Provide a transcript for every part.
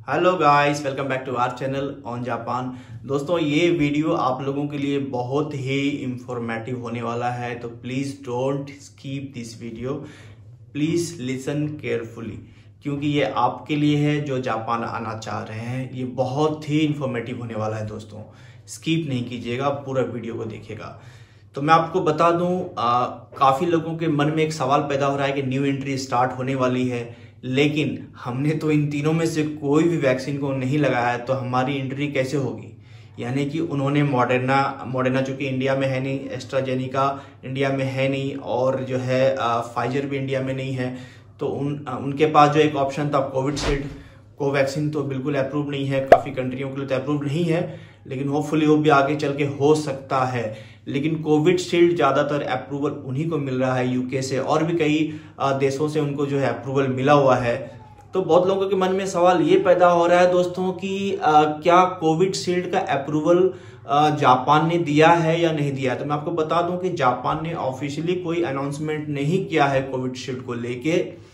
Hello guys, welcome back to our channel on Japan. दोस्तों, ये video आप लोगों के लिए बहुत ही इंफॉर्मेटिव होने वाला है, तो please don't skip this video, please listen carefully, क्योंकि ये आपके लिए है जो जापान आना चाह रहे हैं। ये बहुत ही इंफॉर्मेटिव होने वाला है दोस्तों, स्किप नहीं कीजिएगा, पूरा वीडियो को देखिएगा। तो मैं आपको बता दूं, काफ़ी लोगों के मन में एक सवाल पैदा हो रहा है कि न्यू एंट्री स्टार्ट होने वाली है, लेकिन हमने तो इन तीनों में से कोई भी वैक्सीन को नहीं लगाया है, तो हमारी एंट्री कैसे होगी। यानी कि उन्होंने मॉडर्ना चूंकि इंडिया में है नहीं, एस्ट्राजेनिका इंडिया में है नहीं, और जो है फाइजर भी इंडिया में नहीं है, तो उनके पास जो एक ऑप्शन था कोविशील्ड, कोवैक्सीन तो बिल्कुल अप्रूव नहीं है, काफ़ी कंट्रियों के लिए तो अप्रूव नहीं है, लेकिन होपफुली वो भी आगे चल के हो सकता है। लेकिन कोविशील्ड ज़्यादातर अप्रूवल उन्हीं को मिल रहा है, यूके से और भी कई देशों से उनको जो है अप्रूवल मिला हुआ है। तो बहुत लोगों के मन में सवाल ये पैदा हो रहा है दोस्तों कि क्या कोविशील्ड का अप्रूवल जापान ने दिया है या नहीं दिया है। तो मैं आपको बता दूं कि जापान ने ऑफिशियली कोई अनाउंसमेंट नहीं किया है कोविशील्ड को लेके,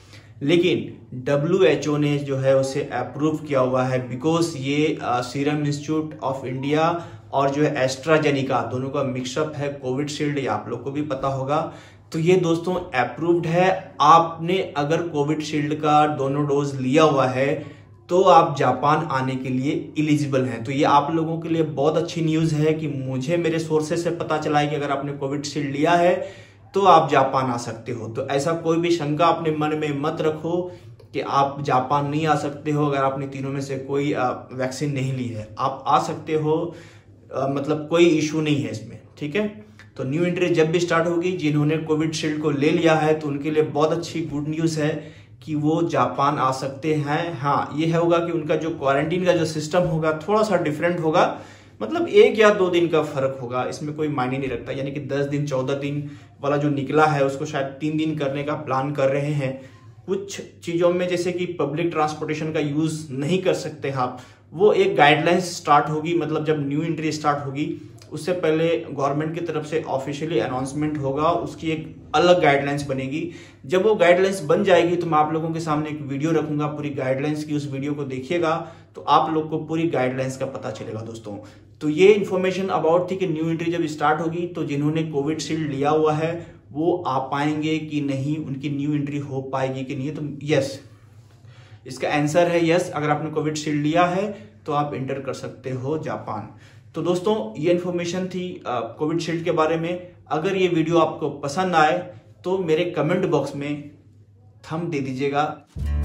लेकिन WHO ने जो है उसे अप्रूव किया हुआ है, बिकॉज ये सीरम इंस्टीट्यूट ऑफ इंडिया और जो है एस्ट्राजेनिका दोनों का मिक्सअप है कोविशील्ड, ये आप लोग को भी पता होगा। तो ये दोस्तों अप्रूव्ड है। आपने अगर कोविशील्ड का दोनों डोज लिया हुआ है तो आप जापान आने के लिए एलिजिबल हैं। तो ये आप लोगों के लिए बहुत अच्छी न्यूज़ है कि मुझे मेरे सोर्सेज से पता चला है कि अगर आपने कोविशील्ड लिया है तो आप जापान आ सकते हो। तो ऐसा कोई भी शंका अपने मन में मत रखो कि आप जापान नहीं आ सकते हो। अगर आपने तीनों में से कोई वैक्सीन नहीं ली है, आप आ सकते हो, मतलब कोई इशू नहीं है इसमें, ठीक है। तो न्यू एंट्री जब भी स्टार्ट होगी, जिन्होंने कोविशील्ड को ले लिया है तो उनके लिए बहुत अच्छी गुड न्यूज़ है कि वो जापान आ सकते हैं। हाँ, ये होगा कि उनका जो क्वारंटीन का जो सिस्टम होगा थोड़ा सा डिफरेंट होगा, मतलब 1 या 2 दिन का फर्क होगा, इसमें कोई मायने नहीं रखता। यानी कि 10 दिन 14 दिन वाला जो निकला है उसको शायद 3 दिन करने का प्लान कर रहे हैं। कुछ चीज़ों में जैसे कि पब्लिक ट्रांसपोर्टेशन का यूज़ नहीं कर सकते आप, वो एक गाइडलाइंस स्टार्ट होगी, मतलब जब न्यू एंट्री स्टार्ट होगी उससे पहले गवर्नमेंट की तरफ से ऑफिशियली अनाउंसमेंट होगा, उसकी एक अलग गाइडलाइंस बनेगी। जब वो गाइडलाइंस बन जाएगी तो मैं आप लोगों के सामने एक वीडियो रखूंगा पूरी गाइडलाइंस की, उस वीडियो को देखिएगा तो आप लोग को पूरी गाइडलाइंस का पता चलेगा दोस्तों। तो ये इन्फॉर्मेशन अबाउट थी कि न्यू एंट्री जब स्टार्ट होगी तो जिन्होंने कोविशील्ड लिया हुआ है वो आ पाएंगे कि नहीं, उनकी न्यू एंट्री हो पाएगी कि नहीं। तो यस, इसका आंसर है यस। अगर आपने कोविशील्ड लिया है तो आप एंटर कर सकते हो जापान। तो दोस्तों, ये इन्फॉर्मेशन थी कोविशील्ड के बारे में। अगर ये वीडियो आपको पसंद आए तो मेरे कमेंट बॉक्स में थंब दे दीजिएगा।